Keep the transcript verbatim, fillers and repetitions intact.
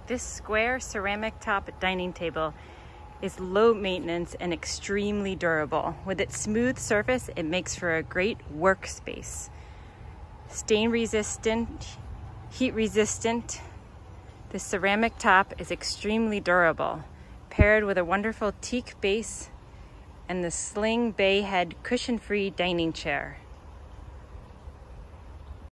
This square ceramic top dining table is low maintenance and extremely durable. With its smooth surface, it makes for a great workspace. Stain resistant, heat resistant, the ceramic top is extremely durable, paired with a wonderful teak base and the sling bay head cushion-free dining chair.